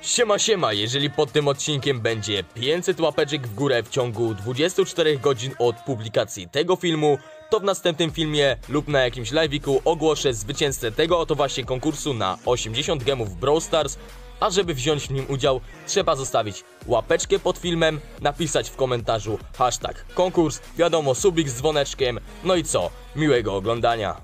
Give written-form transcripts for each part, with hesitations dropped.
Siema, siema, jeżeli pod tym odcinkiem będzie 500 łapeczek w górę w ciągu 24 godzin od publikacji tego filmu, to w następnym filmie lub na jakimś live'iku ogłoszę zwycięzcę tego oto właśnie konkursu na 80 gemów w Brawl Stars. A żeby wziąć w nim udział, trzeba zostawić łapeczkę pod filmem, napisać w komentarzu hashtag konkurs, wiadomo, subik z dzwoneczkiem, no i co, miłego oglądania.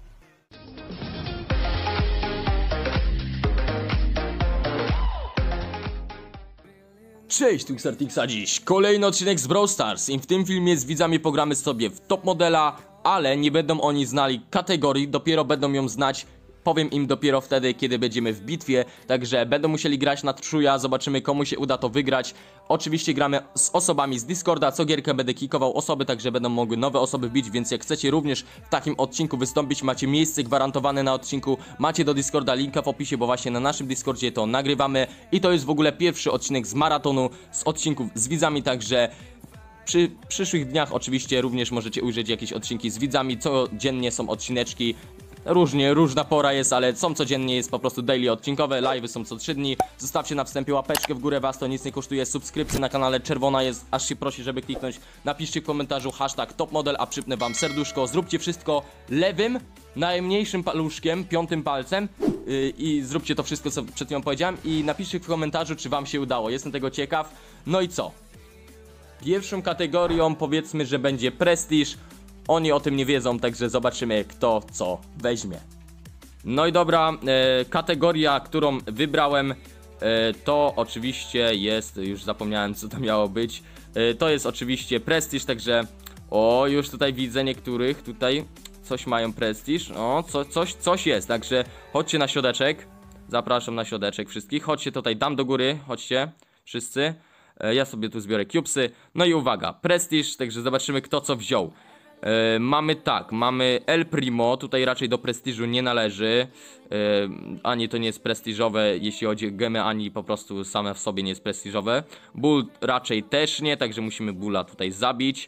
Cześć, tu Xartix, a dziś kolejny odcinek z Brawl Stars i w tym filmie z widzami pogramy sobie w top modela, ale nie będą oni znali kategorii, dopiero będą ją znać. Powiem im dopiero wtedy, kiedy będziemy w bitwie, także będą musieli grać na trzuja, zobaczymy komu się uda to wygrać. Oczywiście gramy z osobami z Discorda, co gierkę będę kikował osoby, także będą mogły nowe osoby bić, więc jak chcecie również w takim odcinku wystąpić, macie miejsce gwarantowane na odcinku, macie do Discorda linka w opisie, bo właśnie na naszym Discordzie to nagrywamy i to jest w ogóle pierwszy odcinek z maratonu, z odcinków z widzami, także przy przyszłych dniach oczywiście również możecie ujrzeć jakieś odcinki z widzami, codziennie są odcineczki. Różna pora jest, ale są codziennie, jest po prostu daily odcinkowe, live'y są co 3 dni. Zostawcie na wstępie łapeczkę w górę, was to nic nie kosztuje, subskrypcja na kanale czerwona jest, aż się prosi, żeby kliknąć. Napiszcie w komentarzu hashtag topmodel, a przypnę wam serduszko. Zróbcie wszystko lewym, najmniejszym paluszkiem, piątym palcem i zróbcie to wszystko, co przed chwilą powiedziałem, i napiszcie w komentarzu, czy wam się udało, jestem tego ciekaw. No i co? Pierwszą kategorią powiedzmy, że będzie prestiż. Oni o tym nie wiedzą, także zobaczymy, kto co weźmie. No i dobra, kategoria, którą wybrałem, to oczywiście jest, już zapomniałem, co to miało być. To jest oczywiście prestiż, także o, już tutaj widzę niektórych, tutaj coś mają prestiż. O, coś jest, także chodźcie na środeczek. Zapraszam na środeczek wszystkich, chodźcie tutaj, dam do góry, chodźcie wszyscy. Ja sobie tu zbiorę cubesy. No i uwaga, prestiż, także zobaczymy, kto co wziął. Mamy tak, mamy El Primo, tutaj raczej do prestiżu nie należy, ani to nie jest prestiżowe, jeśli chodzi o gemy, ani po prostu same w sobie nie jest prestiżowe. Bull raczej też nie, także musimy Bulla tutaj zabić.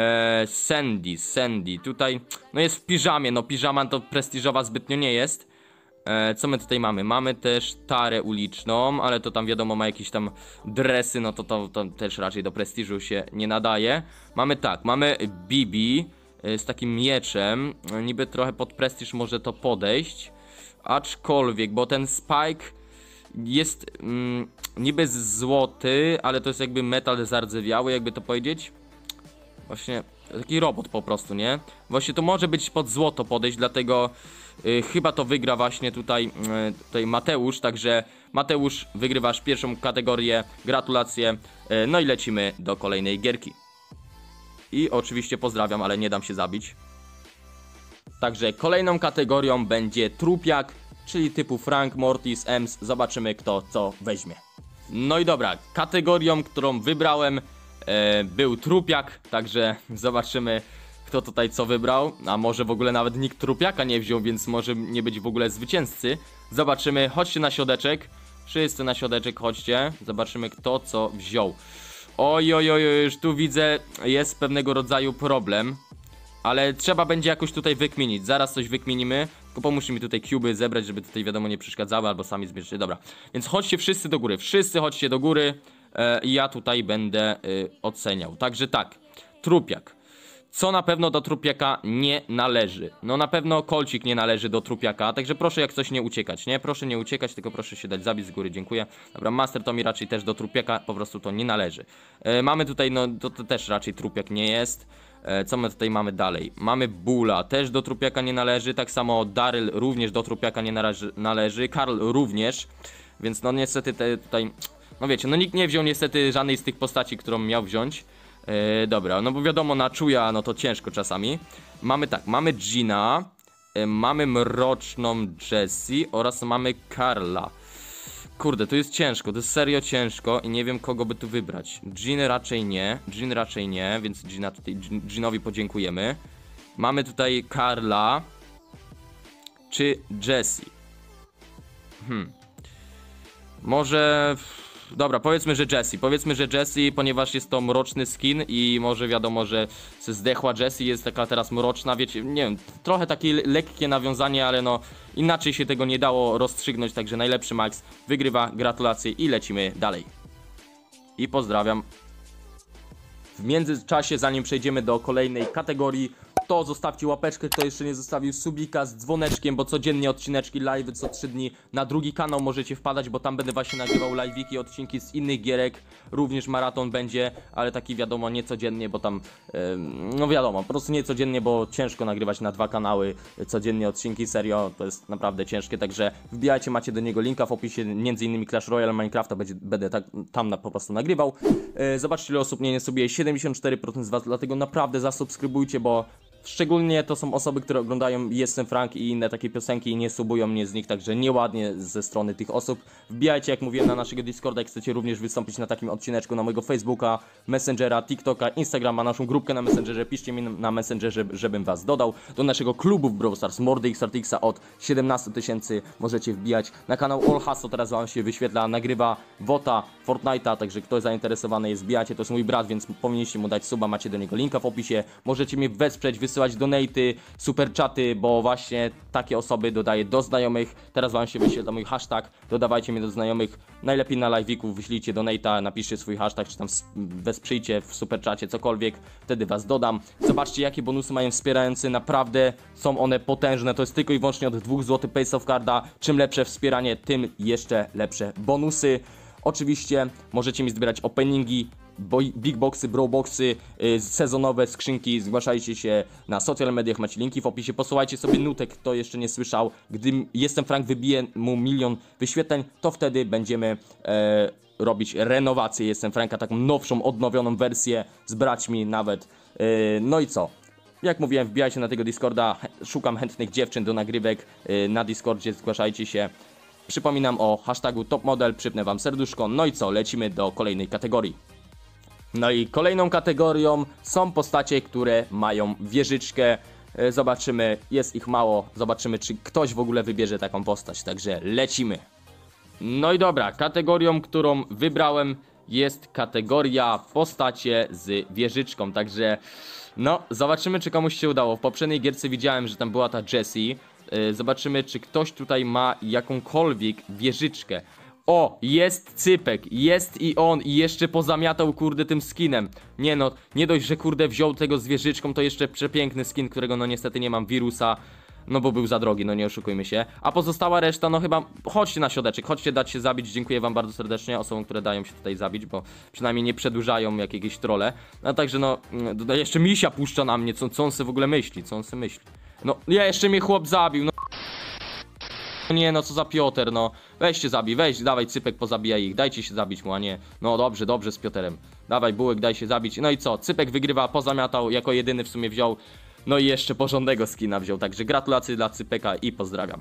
Sandy, tutaj, no jest w piżamie, no piżama to prestiżowa zbytnio nie jest. Co my tutaj mamy? Mamy też Tarę uliczną, ale to tam wiadomo ma jakieś tam dresy, no to też raczej do prestiżu się nie nadaje. Mamy tak, mamy Bibi z takim mieczem, niby trochę pod prestiż może to podejść, aczkolwiek, bo ten Spike jest niby złoty, ale to jest jakby metal zardzewiały, jakby to powiedzieć. Właśnie taki robot po prostu, nie? Właśnie to może być pod złoto podejść, dlatego chyba to wygra właśnie tutaj Mateusz, także Mateusz, wygrywasz pierwszą kategorię, gratulacje, no i lecimy do kolejnej gierki. I oczywiście pozdrawiam, ale nie dam się zabić. Także kolejną kategorią będzie trupiak, czyli typu Frank, Mortis, Ems, zobaczymy kto co weźmie. No i dobra, kategorią, którą wybrałem był trupiak, także zobaczymy kto tutaj co wybrał, a może w ogóle nawet nikt trupiaka nie wziął, więc może nie być w ogóle zwycięzcy. Zobaczymy, chodźcie na środeczek, wszyscy na środeczek chodźcie, zobaczymy kto co wziął. Oj, już tu widzę, jest pewnego rodzaju problem, ale trzeba będzie jakoś tutaj wykminić, zaraz coś wykminimy, tylko pomóżcie mi tutaj cuby zebrać, żeby tutaj wiadomo nie przeszkadzały, albo sami zbierzcie, dobra. Więc chodźcie wszyscy do góry, wszyscy chodźcie do góry i ja tutaj będę oceniał, także tak, trupiak. Co na pewno do trupiaka nie należy? No na pewno kolcik nie należy do trupiaka, także proszę jak coś nie uciekać, nie? Proszę nie uciekać, tylko proszę się dać zabić z góry, dziękuję. Dobra, Master to mi raczej też do trupiaka, po prostu to nie należy. Mamy tutaj, no to też raczej trupiak nie jest. Co my tutaj mamy dalej? Mamy Bulla, też do trupiaka nie należy, tak samo Daryl również do trupiaka nie należy, Karl również, więc no niestety tutaj, no wiecie, no nikt nie wziął niestety żadnej z tych postaci, którą miał wziąć. Dobra, no bo wiadomo na czuja, no to ciężko czasami. Mamy tak, mamy Gina, mamy mroczną Jessie oraz mamy Karla. Kurde, to jest ciężko, to jest serio ciężko i nie wiem kogo by tu wybrać. Jean raczej nie, więc Ginowi podziękujemy. Mamy tutaj Karla czy Jessie. Może Dobra, powiedzmy, że Jessie, ponieważ jest to mroczny skin i może wiadomo, że zdechła Jessie, jest taka teraz mroczna, wiecie, nie wiem, trochę takie lekkie nawiązanie, ale no inaczej się tego nie dało rozstrzygnąć, także najlepszy Max wygrywa, gratulacje i lecimy dalej. I pozdrawiam. W międzyczasie, zanim przejdziemy do kolejnej kategorii, to zostawcie łapeczkę, kto jeszcze nie zostawił subika z dzwoneczkiem, bo codziennie odcineczki live, co 3 dni na drugi kanał możecie wpadać, bo tam będę właśnie nagrywał live'iki, odcinki z innych gierek, również maraton będzie, ale taki wiadomo nie codziennie, bo tam, no wiadomo, po prostu nie codziennie, bo ciężko nagrywać na 2 kanały codziennie odcinki, serio, to jest naprawdę ciężkie, także wbijajcie, macie do niego linka w opisie, między innymi Clash Royale, Minecrafta, będę tam po prostu nagrywał. Zobaczcie, ile osób nie sobie, 74% z was, dlatego naprawdę zasubskrybujcie, bo szczególnie to są osoby, które oglądają Jestem Frank i inne takie piosenki i nie subują mnie z nich, także nieładnie ze strony tych osób. Wbijajcie, jak mówiłem, na naszego Discorda, jak chcecie również wystąpić na takim odcineczku, na mojego Facebooka, Messengera, TikToka, Instagrama, naszą grupkę na Messengerze, piszcie mi na Messengerze, żebym was dodał. Do naszego klubu w Brawl Stars, Mordy XRTX od 17 000 możecie wbijać. Na kanał All Hasso teraz wam się wyświetla, nagrywa WOTA, Fortnite'a, także kto jest zainteresowany jest, wbijacie, to jest mój brat, więc powinniście mu dać suba, macie do niego linka w opisie, możecie mnie wesprzeć, wysyłać donaty, super czaty, bo właśnie takie osoby dodaję do znajomych. Teraz wam się wyświetla mój hashtag, dodawajcie mnie do znajomych, najlepiej na live'iku wyślijcie donata, napiszcie swój hashtag, czy tam wesprzyjcie w super czacie, cokolwiek, wtedy was dodam. Zobaczcie, jakie bonusy mają wspierający, naprawdę są one potężne, to jest tylko i wyłącznie od 2 zł Pace of Carda, czym lepsze wspieranie, tym jeszcze lepsze bonusy. Oczywiście możecie mi zbierać openingi, big boxy, bro boxy, sezonowe skrzynki, zgłaszajcie się na social mediach, macie linki w opisie, posyłajcie sobie nutek, kto jeszcze nie słyszał, gdy Jestem Frank wybije mu 1 000 000 wyświetleń, to wtedy będziemy robić renowację Jestem Franka, taką nowszą, odnowioną wersję z braćmi nawet, no i co? Jak mówiłem, wbijajcie na tego Discorda, szukam chętnych dziewczyn do nagrywek na Discordzie, zgłaszajcie się. Przypominam o hashtagu topmodel, przypnę wam serduszko, no i co, lecimy do kolejnej kategorii. No i kolejną kategorią są postacie, które mają wieżyczkę. Zobaczymy, jest ich mało, zobaczymy, czy ktoś w ogóle wybierze taką postać, także lecimy. No i dobra, kategorią, którą wybrałem jest kategoria postacie z wieżyczką, także no, zobaczymy, czy komuś się udało. W poprzedniej gierce widziałem, że tam była ta Jessie. Zobaczymy, czy ktoś tutaj ma jakąkolwiek wieżyczkę. O, jest Cypek, jest i on, i jeszcze pozamiatał, kurde, tym skinem. Nie no, nie dość, że kurde wziął tego z wieżyczką, to jeszcze przepiękny skin, którego no niestety nie mam, wirusa. No bo był za drogi, no nie oszukujmy się. A pozostała reszta, no chyba, chodźcie na środeczek, chodźcie dać się zabić, dziękuję wam bardzo serdecznie osobom, które dają się tutaj zabić, bo przynajmniej nie przedłużają jak jakieś trolle. No także no, jeszcze misia puszcza na mnie, co on sobie w ogóle myśli, No, jeszcze mnie chłop zabił, no. Nie no, co za Piotr, no. Weźcie zabij, weź, dawaj Cypek, pozabijaj ich, dajcie się zabić mu, a nie. No dobrze, dobrze z Piotrem. Dawaj Bułek, daj się zabić. No i co, Cypek wygrywa, pozamiatał, jako jedyny w sumie wziął. No i jeszcze porządnego skina wziął, także gratulacje dla Cypeka i pozdrawiam.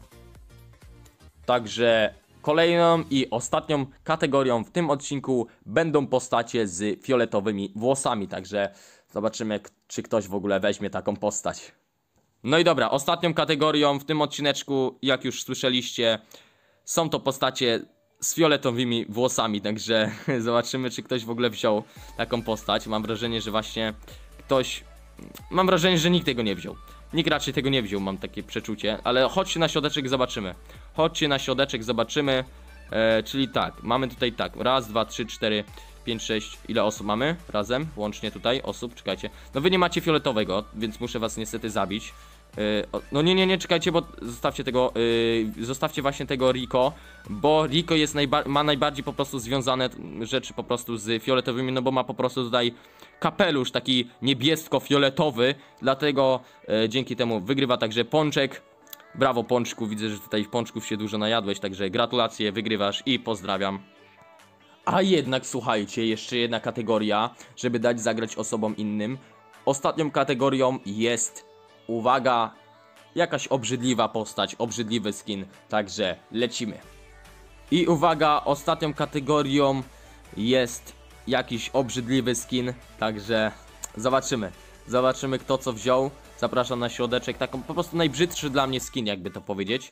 Także kolejną i ostatnią kategorią w tym odcinku będą postacie z fioletowymi włosami, także zobaczymy, czy ktoś w ogóle weźmie taką postać. No i dobra, ostatnią kategorią w tym odcineczku, jak już słyszeliście, są to postacie z fioletowymi włosami, także zobaczymy, czy ktoś w ogóle wziął taką postać. Mam wrażenie, że właśnie ktoś... Mam wrażenie, że nikt tego nie wziął. Nikt raczej tego nie wziął, mam takie przeczucie, ale chodźcie na środeczek i zobaczymy. Chodźcie na środeczek, zobaczymy. Czyli tak, mamy tutaj tak, raz, 2, 3, 4, 5, 6, ile osób mamy razem, łącznie tutaj osób, czekajcie. No wy nie macie fioletowego, więc muszę was niestety zabić. No nie, czekajcie, bo zostawcie tego, zostawcie właśnie tego Rico, bo Rico jest ma najbardziej po prostu związane rzeczy po prostu z fioletowymi, no bo ma po prostu tutaj kapelusz taki niebiesko-fioletowy, dlatego dzięki temu wygrywa także Pączek. Brawo Pączku, widzę, że tutaj Pączków się dużo najadłeś, także gratulacje, wygrywasz i pozdrawiam. A jednak słuchajcie, jeszcze jedna kategoria, żeby dać zagrać osobom innym. Ostatnią kategorią jest, uwaga, jakaś obrzydliwa postać, obrzydliwy skin, także lecimy. I uwaga, ostatnią kategorią jest jakiś obrzydliwy skin, także zobaczymy. Zobaczymy, kto co wziął. Zapraszam na środeczek, taką po prostu najbrzydszy dla mnie skin, jakby to powiedzieć.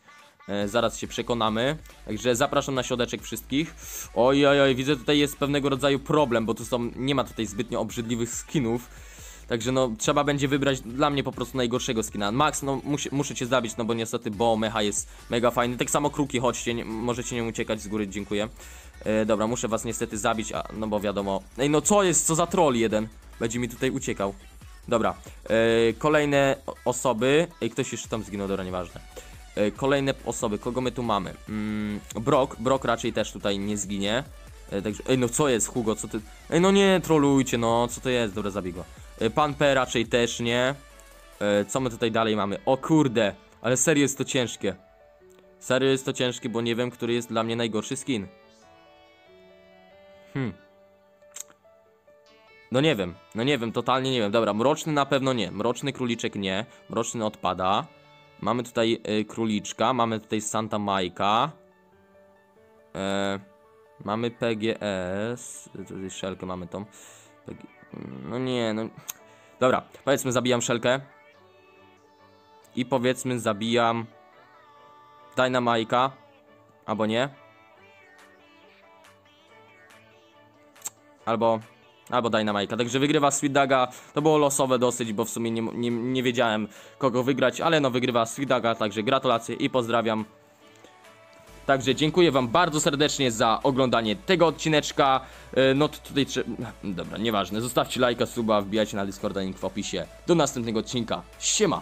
Zaraz się przekonamy. Także zapraszam na środeczek wszystkich. Oj, widzę tutaj jest pewnego rodzaju problem, bo tu nie ma tutaj zbytnio obrzydliwych skinów. Także no, trzeba będzie wybrać dla mnie po prostu najgorszego skina. Max, no muszę cię zabić, no bo niestety Bo Mecha jest mega fajny. Tak samo Kruki, chodźcie, możecie nie uciekać z góry, dziękuję. Dobra, muszę was niestety zabić, no bo wiadomo. Ej, no co jest, co za troll jeden? Będzie mi tutaj uciekał. Dobra, kolejne osoby. Ej, ktoś jeszcze tam zginął, dobra, nieważne. Kolejne osoby, kogo my tu mamy? Brock raczej też tutaj nie zginie. Także, ej, no co jest, Hugo, co ty... Ej, no nie trolujcie, no, co to jest? Dobra, zabij go. Pan P raczej też nie. Co my tutaj dalej mamy? O kurde, ale serio jest to ciężkie. Serio jest to ciężkie, bo nie wiem, który jest dla mnie najgorszy skin. No nie wiem, totalnie nie wiem. Dobra, mroczny na pewno nie. Mroczny króliczek nie. Mroczny odpada. Mamy tutaj króliczka, mamy tutaj Santa Majka. Mamy PGS. Tutaj szelkę mamy tą. No nie, no. Dobra, powiedzmy zabijam szelkę. I powiedzmy zabijam Dynamajka. Albo nie. Albo Dynamajka. Także wygrywa Sweet Daga. To było losowe dosyć, bo w sumie nie wiedziałem kogo wygrać, ale no wygrywa Sweet Daga, także gratulacje i pozdrawiam. Także dziękuję wam bardzo serdecznie za oglądanie tego odcineczka. No to tutaj dobra, nieważne. Zostawcie lajka, suba, wbijajcie na Discorda, link w opisie. Do następnego odcinka. Siema!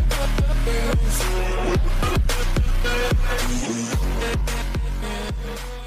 Fearless.